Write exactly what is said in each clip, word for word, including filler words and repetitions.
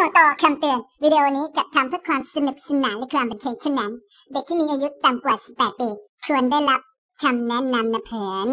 ต่อคำเตือนวิดีโอนี้จัดทำเพื่อความสนุกสนานและความบันเทิงเท่านั้นเด็กที่มีอายุต่ำกว่าสิบแปดปีควรได้รับคำแนะนำนะเพื่อน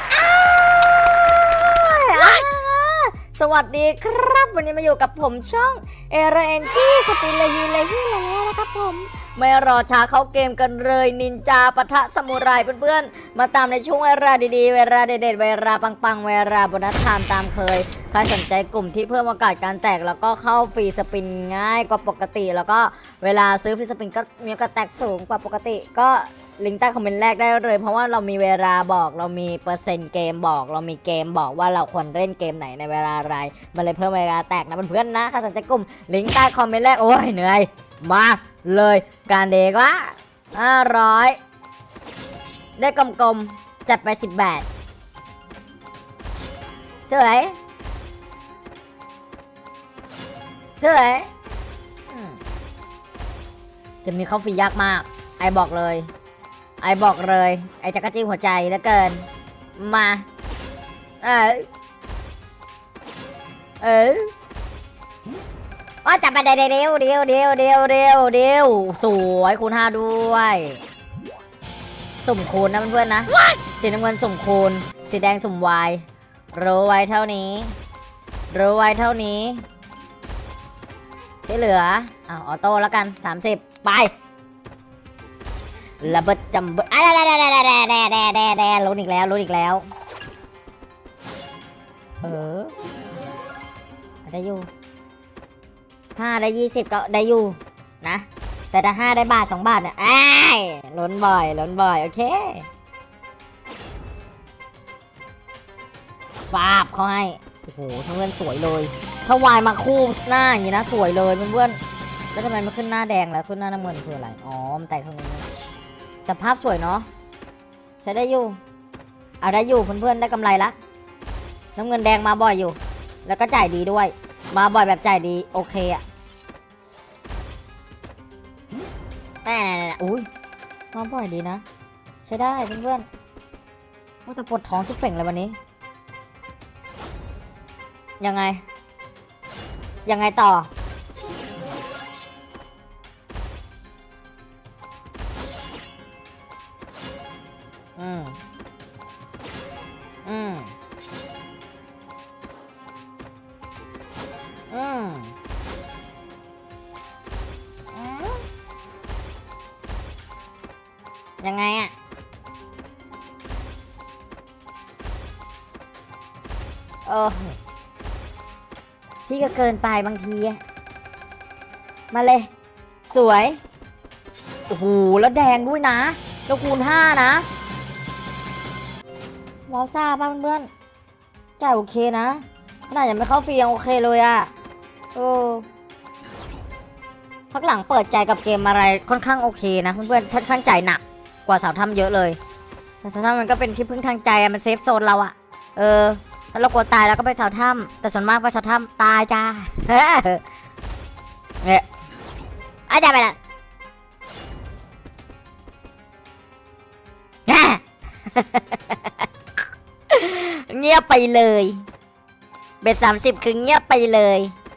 สวัสดีครับวันนี้มาอยู่กับผมช่องเอเรนจี้สปินเลยฮีเลยฮีแล้วนะครับผมไม่รอช้าเข้าเกมกันเลยนินจาปะทะสมุไรเพื่อนๆมาตามในช่วงเวลาดีๆเวลาเด็ดๆเวลาปังๆเวลาโบนัสไทม์ตามเคยใครสนใจกลุ่มที่เพิ่มโอกาสการแตกแล้วก็เข้าฟรีสปินง่ายกว่าปกติแล้วก็เวลาซื้อฟรีสปินก็มีโอกาสแตกสูงกว่าปกติก็ลิงก์ใต้คอมเมนต์แรกได้เลยเพราะว่าเรามีเวลาบอกเรามีเปอร์เซ็นต์เกมบอกเรามีเกมบอกว่าเราควรเล่นเกมไหนในเวลาอะไรมันเลยเพิ่มเวลาแตกนะเพื่อนๆนะใครสนใจกลุ่มลิงก์ใต้คอมเมนต์แรกโอ้ยเหนื่อยมาเลยการเด็กว่าห้าร้อยได้กลมๆจัดไปสิบบาทเท่าไหร่เท่าไหร่จะมีเข้าฟรียากมากไอบอกเลยไอบอกเลยไอจักรจี้หัวใจเหลือเกินมาเออเอออ๋อจับไปเดียวเดียวเดียวเดียวเดียวเดียวเดียวสวยคูณห้าด้วยสุ่มคูณนะเพื่อนๆนะสีน้ำเงินสุ่มคูณสีแดงสุ่มวายรู้ไว้เท่านี้รู้ไว้เท่านี้ที่เหลืออ้าวออโต้แล้วกันสามสิบไประเบิดจำเบิดอะไรแดแดแดแดแดแดแดลุ้นอีกแล้วลุ้นอีกแล้วเออได้อยู่ห้าได้ยี่สิบก็ได้อยู่นะแต่ถ้าห้าได้บาทสองบาทเนี่ยไอ้ลุ้นบ่อยลุ้นบ่อยโอเคฟาบเขาให้โอ้โหทั้งเงินสวยเลยถ้าวายมาคู่หน้าอย่างนี้นะสวยเลยเพื่อนๆแล้วทำไมมันขึ้นหน้าแดงแล้วขึ้นหน้าน้ำเงินคืออะไรอ๋อมันแตกตรงนี้แต่ภาพสวยเนาะใช้ได้อยู่เอาได้อยู่เพื่อนๆได้กำไรละน้ำเงินแดงมาบ่อยอยู่แล้วก็จ่ายดีด้วยมาบ่อยแบบจ่ายดีโอเคอะแหมอุ้ยมาบ่อยดีนะใช้ได้เพื่อนๆว่าจะปวดท้องทุกเป่งเลยวันนี้ยังไงยังไงต่ออืมอืมอืมยังไงอะโอ้พี่ก็เกินไปบางทีมาเลยสวยโอ้โหแล้วแดงด้วยนะแล้วคูณห้านะว้าวซ่าป่ะเพื่อนจ่ายโอเคนะน่าจะไม่เข้าฟรียังโอเคเลยอะโอ้พักหลังเปิดใจกับเกมอะไรค่อนข้างโอเคนะเพื่อนๆค่อนข้างใจหนักกว่าสาวถ้ำเยอะเลยแต่สาวถ้ำมันก็เป็นที่พึ่งทางใจอะมันเซฟโซนเราอะเออถ้าเรากลัวตายแล้วก็ไปสาวถ้ำแต่ส่วนมากไปสาวถ้ำตายจ้าเนี่ยอาจารย์ไปละเงียบไปเลยเบ็ดสามสิบคือเงียบไปเลย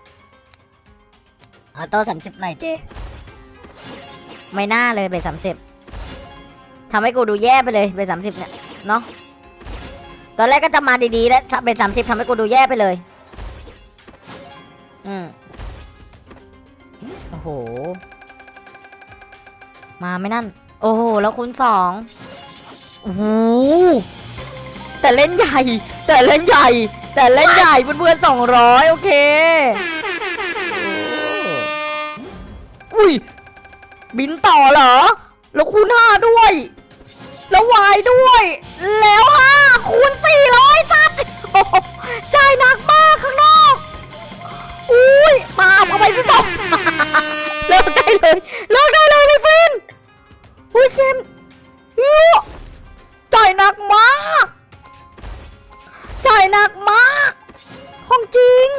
เอาโต้สามสิบหน่อยเจ๊ไม่น่าเลยเบ็ดสามสิบทำให้กูดูแย่ไปเลยเบ็ดสามสิบเนี่ยเนาะตอนแรกก็จะมาดีๆแล้วเบ็ดสามสิบทำให้กูดูแย่ไปเลยอืมโอ้โหมาไม่นั่นโอ้โหแล้วคูณสองโอ้โหแต่เล่นใหญ่แต่เล่นใหญ่แต่เล่นใหญ่เพื่อนๆสองร้อยโอเคอุ้ยบินต่อเหรอแล้วคูณห้าด้วยแล้ววายด้วยแล้วห้าคูณสี่ร้อยสัตว์จ่ายหนักมากข้างนอกอุ้ยมาเอาไปที่ตบเลิกได้เลยเลิกได้เลยพี่ฟินอุ้ยเกมจ่ายหนักมากจ่ายหนักมากของจริง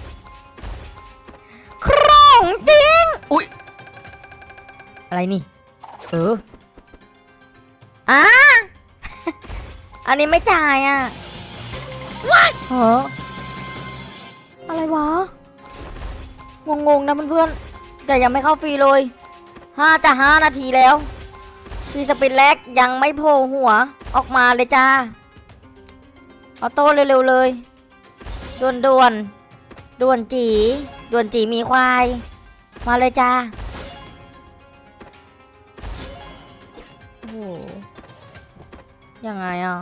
ครองจริงอุ้ยอะไรนี่เอออ่ะอันนี้ไม่จ่ายอ่ะว้ายเหรออะไรวะงงๆนะเพื่อนๆแต่ยังไม่เข้าฟรีเลยห้าจะห้านาทีแล้วฟรีสปินแรกยังไม่โผล่หัวออกมาเลยจ้าออโต้เร็วๆเลยด่วนด่วนด่วนจีด่วนจีมีควายมาเลยจ้าโอ้โหยังไงอ่ะ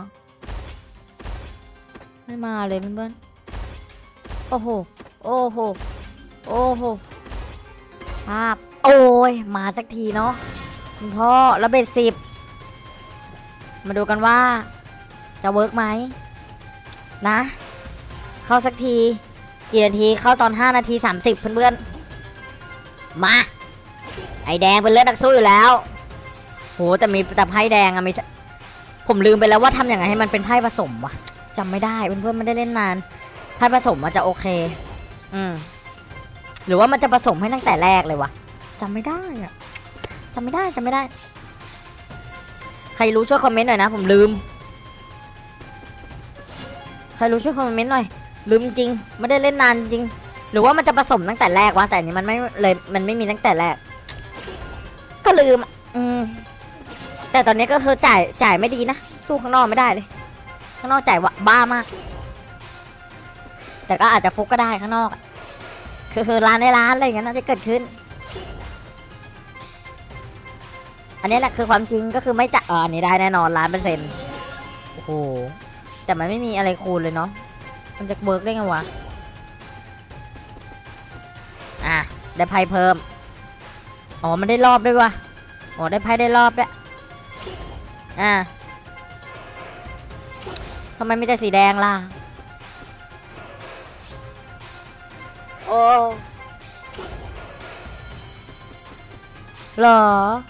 ไม่มาเลยเพื่อนๆโอ้โหโอ้โหโอ้โหภาพโอ้ยมาสักทีเนาะคุณพ่อระเบิดสิบมาดูกันว่าจะเวิร์กไหมนะเข้าสักทีกี่นาทีเข้าตอนห้านาทีสามสิบเพื่อนๆมาไอแดงเป็นเลือดนักสู้อยู่แล้วโหแต่มีแต่ไพ่แดงอะมีผมลืมไปแล้วว่าทำยังไงให้มันเป็นไพ่ผสมวะจำไม่ได้เพื่อนๆไม่ได้เล่นนานไพ่ผสมมันจะโอเคอืมหรือว่ามันจะผสมให้ตั้งแต่แรกเลยวะจำไม่ได้อะจำไม่ได้จำไม่ได้ใครรู้ช่วยคอมเมนต์หน่อยนะผมลืมใครรู้ช่วยคอมเมนต์หน่อยลืมจริงไม่ได้เล่นนานจริงหรือว่ามันจะผสมตั้งแต่แรกวะแต่อันนี้มันไม่เลยมันไม่มีตั้งแต่แรกก็ลืมอืมแต่ตอนนี้ก็คือจ่ายจ่ายไม่ดีนะสู้ข้างนอกไม่ได้เลยข้างนอกจ่ายวะบ้ามากแต่ก็อาจจะฟุกก็ได้ข้างนอกคือคือร้านในร้านอะไรอย่างเงี้ยน่าจะเกิดขึ้นอันนี้แหละคือความจริงก็คือไม่จ่ายอ๋ออันนี้ได้แน่นอนล้านเปอร์เซ็นต์โอ้โหแต่มันไม่มีอะไรคูณเลยเนาะมันจะเบิร์กได้ไงวะอ่ะได้ไพ่เพิ่มอ๋อมันได้รอบด้วยวะอ๋อได้ไพ่ได้รอบด้วยอ่ะทำไมมีแต่สีแดงล่ะโอ้หรอ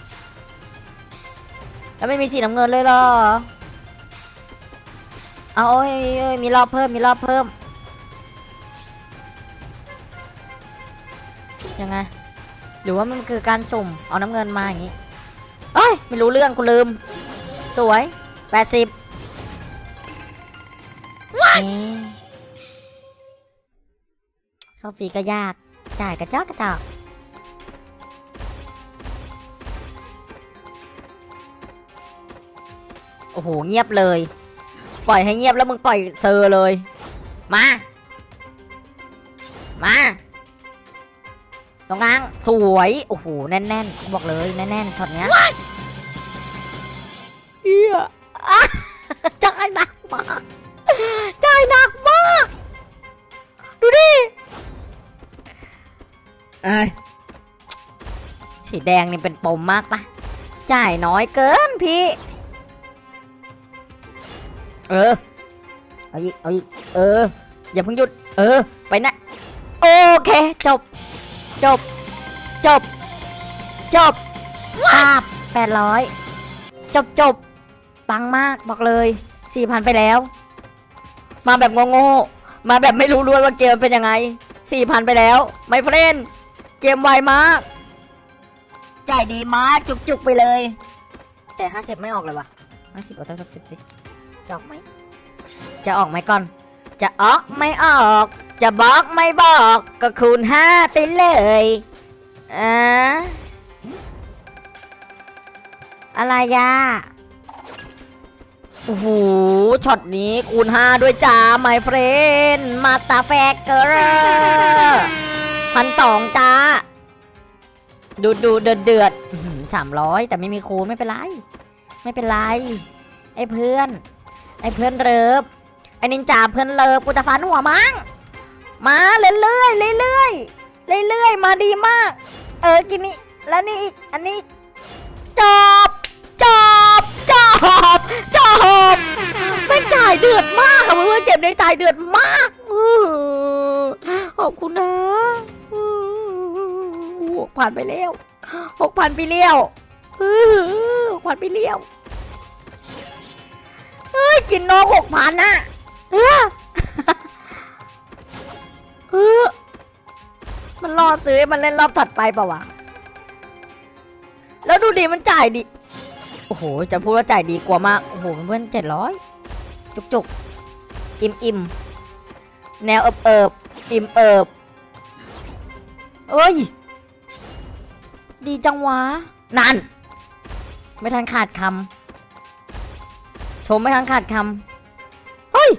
แล้วไม่มีสีน้ำเงินเลยหรอเอาโอ้ยมีรอบเพิ่มมีรอบเพิ่มยังไงหรือว่ามันคือการสุ่มเอาน้ำเงินมาอย่างนี้เอ้ยไม่รู้เรื่องกูลืมสวยแปดสิบเข้าฟรีก็ยากจ่ายกระจอกกระจอกโอ้โหเงียบเลยปล่อยให้เงียบแล้วมึงปล่อยเซอร์เลยมามาตรงกลางสวยโอ้โหแน่นๆบอกเลยแน่นๆช็อตเนี้ยเฮียจ่ายหนักมากจ่ายหนักมากดูดิไอ้สีแดงนี่เป็นปมมากปะจ่ายน้อยเกินพี่เออเอาอีกเอาอีกเอออย่าเพิ่งหยุดเออไปนะโอเคจบจบจบจบภาพแปดร้อยจบจบปังมากบอกเลยสี่พันไปแล้วมาแบบงงๆมาแบบไม่รู้ด้วยว่าเกมเป็นยังไงสี่พันไปแล้วไม่เฟรนเกมไวมากจ่ายดีมากจุกๆไปเลยแต่ห้าสิบไม่ออกเลยวะห้าสิบเอาเท่าสิบสิจะออกไหมจะออกไหมก่อนจะออกไม่ออกจะบอกไม่บอกก็คูณห้าไปเลยอ่าอะไรยะโอ้โหช็อตนี้คูณห้าด้วยจ้าไมเฟรนมาตาแฟกเกอร์พันสองจ้าดูดูเดือดเดือดสามร้อยแต่ไม่มีคูณไม่เป็นไรไม่เป็นไรไอ้เพื่อนไอ้เพื่อนเลิฟไอ้นินจาเพื่อนเลิฟกูจะฟันหัวมั้งมาเรื่อยเรื่อยเรื่อยเรื่อยมาดีมากเออกินนี่แล้วนี่อีกอันนี้จบจบจบจบไม่จ่ายเดือดมากค่ะเพื่อนเก็บในจ่ายเดือดมากขอบคุณนะหกพันไปแล้วหกพันไปเลี้ยวหกพันไปเลี้ยวเฮ้ยกินนกหกพันน่ะมันรอซื้อมันเล่นรอบถัดไปเปล่าวะแล้วดูดีมันจ่ายดีโอ้โหจะพูดว่าจ่ายดีกว่ามากโอ้โหเพื่อนเจ็ดร้อยจุกจุกอิ่มอิ่มแนวเอิบเอิบอิ่มเอิบเเอ้ยดีจังวะนั่นไม่ทันขาดคำชมไม่ทันขาดคำเฮ้ย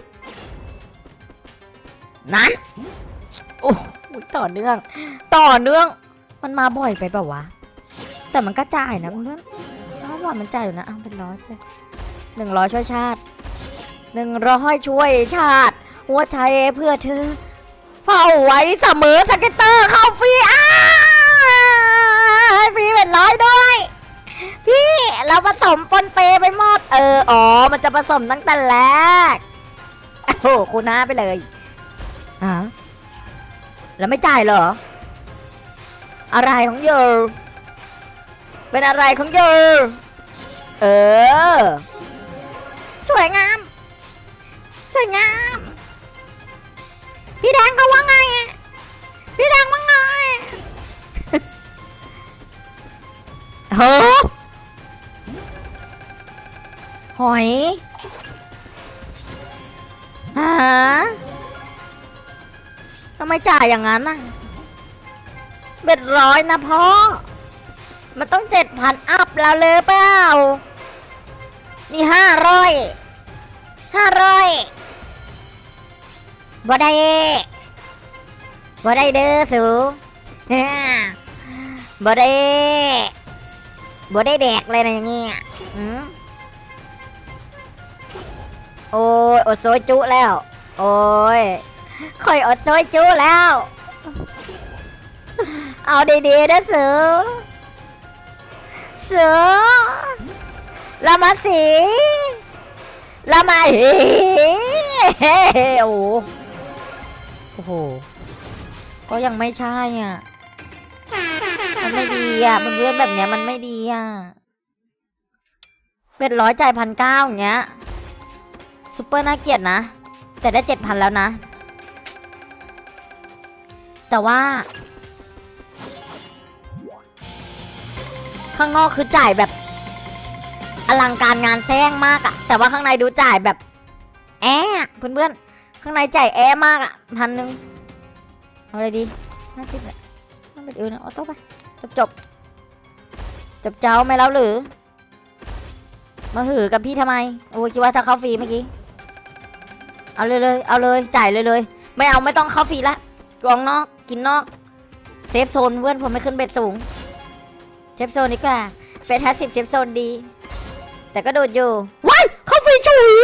นั่นโอ้ต่อเนื่องต่อเนื่องมันมาบ่อยไปเปล่าวะแต่มันก็จ่ายนะเพื่อนเพราะว่ามันจ่ายอยู่นะอ้าวเป็นร้อยเลยหนึ่งร้อยช่วยชาติหนึ่งร้อยช่วยชาติหัวใจเพื่อเธอเฝ้าไว้เสมอสเก็ตเตอร์เข้าฟรีอ้าฟรีเป็นร้อยด้วยพี่เราผสมปนเปไปหมดเอออ๋อมันจะผสมตั้งแต่แรกโอ้โหคุณน้าไปเลยฮะแล้วไม่จ่ายเหรออะไรของเยอเป็นอะไรของเยอเออสวยงามสวยงามพี่แดงเขาว่าไงพี่แดงว่าไงเฮ้อหอยฮะทำไมจ่ายอย่างนั้นน่ะเบ็ดร้อยนะพ่อมันต้องเจ็ดพันอัพแล้วเลยเปล่านี่ห้าร้อยห้าร้อยบ่ได้บ่ได้เด้อสูบ่ได้บ่ได้แดกเลยนะอย่างเงี้ยโอ้ยอดโซยจุแล้วโอ้ยค่อยอดโซยจุแล้วเอาดีๆนะสูสูละมาสีละมาเฮ้โอ้โอ้โหก็ยังไม่ใช่อ่ะมันไม่ดีอ่ะมันเรื่องแบบเนี้ยมันไม่ดีอ่ะเป็นร้อยจ่ายพันเก้าอย่างเงี้ยซุปเปอร์น่าเกลียดนะแต่ได้เจ็ดพันแล้วนะแต่ว่าข้างนอกคือจ่ายแบบอลังการงานแซงมากอะแต่ว่าข้างในดูจ่ายแบบแอะเพื่อนๆข้างในจ่ายแอะมากอะพันหนึ่งเอาอะไรดีห้าสิบแหละไม่เป็นอื่นนะเอาโต๊ะไปจบจบจบเจ้าไม่แล้วหรือมาหือกับพี่ทำไมโอ้คิดว่าจะเข้าฟรีเมื่อกี้เอาเลยเลยเอาเลยจ่ายเลยเลยไม่เอาไม่ต้องเข้าฟรีละกองนอกกินนอกเซฟโซนเพื่อนผมไม่ขึ้นเบ็ดสูงเซฟโซนดีกว่าเป็นแฮสสิบเซฟโซนดีแต่ก็โดดอยู่ว้ายเข้าฟรีฉุย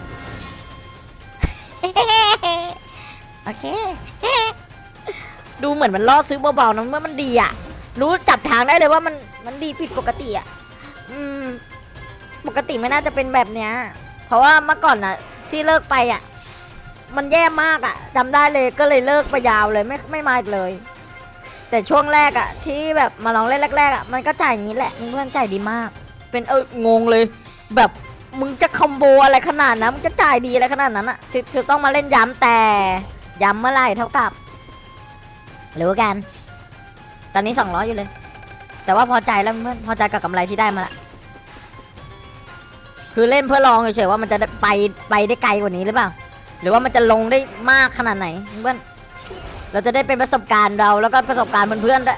โอเคดูเหมือนมันล่อซื้อเบาๆนะเมื่อมันดีอ่ะรู้จับทางได้เลยว่ามันมันดีผิดปกติอ่ะอืมปกติไม่น่าจะเป็นแบบเนี้ยเพราะว่าเมื่อก่อนน่ะที่เลิกไปอ่ะมันแย่มากอ่ะจำได้เลยก็เลยเลิกไปยาวเลยไม่ไม่มาอีกเลยแต่ช่วงแรกอ่ะที่แบบมาลองเล่นแรกๆอ่ะมันก็จ่ายอย่างนี้แหละเพื่อนจ่ายดีมากเป็นเอองงเลยแบบมึงจะคอมโบอะไรขนาดนั้นมึงจะจ่ายดีอะไรขนาดนั้นอ่ะคือต้องมาเล่นย้ำแต่ย้ำเมื่อไหร่เท่ากับรู้กันตอนนี้สองร้อยอยู่เลยแต่ว่าพอใจแล้วเพื่อนพอใจกับกำไรที่ได้มาละคือเล่นเพื่อลองเฉยๆว่ามันจะไปไปได้ไกลกว่านี้หรือเปล่าหรือว่ามันจะลงได้มากขนาดไหนเพื่อนเราจะได้เป็นประสบการณ์เราแล้วก็ประสบการณ์เพื่อนๆด้วย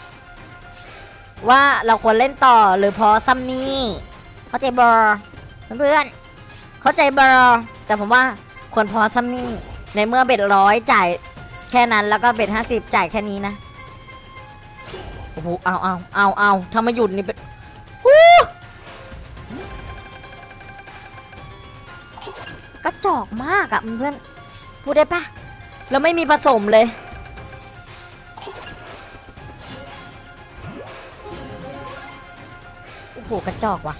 ว่าเราควรเล่นต่อหรือพอซัมนี่เข้าใจบอร์เพื่อนๆเข้าใจบอร์แต่ผมว่าควรพอซัมนี่ในเมื่อเบ็ดร้อยจ่ายแค่นั้นแล้วก็เบ็ดห้าสิบจ่ายแค่นี้นะโอ้โหเอาเอาเอาเอาถ้ามาหยุดนี่เป็นกระจอกมากอะเพื่อนพูดได้ปะแล้วไม่มีผสมเลยโอ้โหกระจอกว่ะ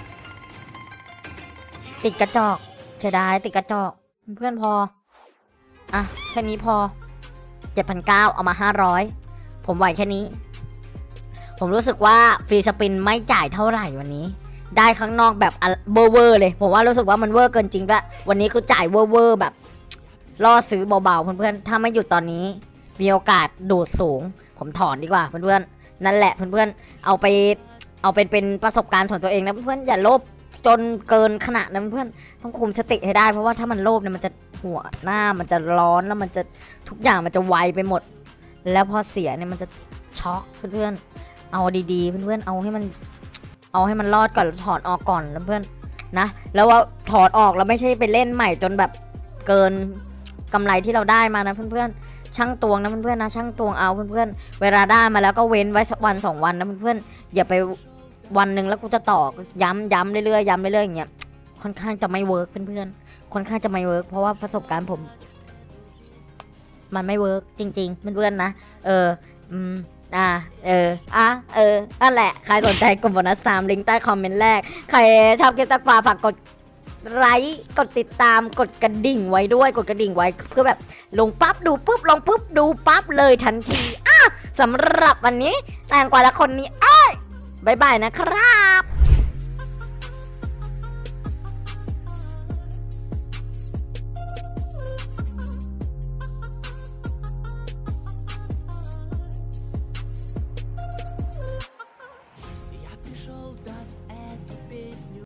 ติดกระจอกเสียดายติดกระจอกเพื่อนพออ่ะแค่นี้พอเจ็ดพันเก้าเอามาห้าร้อยผมไหวแค่นี้ผมรู้สึกว่าฟรีสปินไม่จ่ายเท่าไหร่วันนี้ได้ข้างนอกแบบเวอร์เวอร์เลยผมว่ารู้สึกว่ามันเวอร์เกินจริงด้วยวันนี้คือจ่ายเวอร์เวอร์แบบล่อซื้อเบาๆเพื่อนๆถ้าไม่หยุดตอนนี้มีโอกาสโดดสูงผมถอนดีกว่าเพื่อนๆนั่นแหละเพื่อนๆเอาไปเอาเป็นเป็นประสบการณ์ส่วนตัวเองนะเพื่อนๆอย่าโลภจนเกินขนาดนั้นเพื่อนต้องคุมสติให้ได้เพราะว่าถ้ามันโลภเนี่ยมันจะหัวหน้ามันจะร้อนแล้วมันจะทุกอย่างมันจะไวไปหมดแล้วพอเสียเนี่ยมันจะช็อกเพื่อนๆเอาดีๆเพื่อนๆเอาให้มันเอาให้มันรอดก่อนถอดออกก่อนเพื่อนนะแล้วว่าถอดออกแล้วไม่ใช่ไปเล่นใหม่จนแบบเกินกำไรที่เราได้มานะเพื่อนๆช่างตวงนะเพื่อนๆนะช่างตวงเอาเพื่อนๆเวลาได้มาแล้วก็เว้นไว้สักวันสองวันนะเพื่อนๆอย่าไปวันหนึ่งแล้วกูจะต่อย้ำย้ำเรื่อยๆย้ำเรื่อยๆอย่างเงี้ยค่อนข้างจะไม่เวิร์กเพื่อนๆค่อนข้างจะไม่เวิร์กเพราะว่าประสบการณ์ผมมันไม่เวิร์กจริงๆเพื่อนๆนะเอออืมอ่าเอออ่ะเออนั่นแหละใครสนใจกดโบนัสตามลิงก์ใต้คอมเมนต์แรกใครชอบเกมตักปลาฝากกดไลค์กดติดตามกดกระดิ่งไว้ด้วยกดกระดิ่งไว้เพื่อแบบลงปั๊บดูปุ๊บลงปุ๊บดูปั๊บเลยทันทีอ่ะสำหรับวันนี้แตงกวาและคนนี้เอ้ยบายบายนะครับ